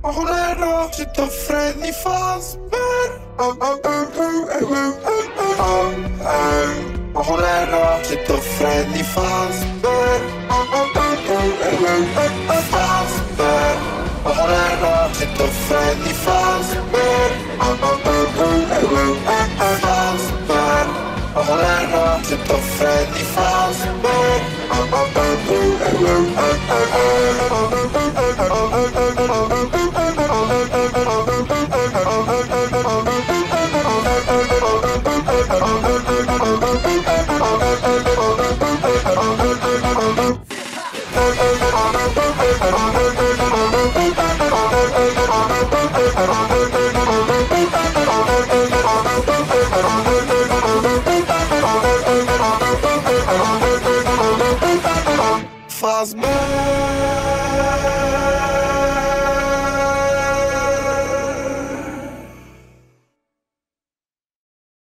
O cholera, czy to Freddy Fazbear? O cholera, czy to Freddy Fazbear? Fazbear. O cholera, czy to Freddy Fazbear? Fazbear. O cholera, czy to Freddy Fazbear? Fazbear.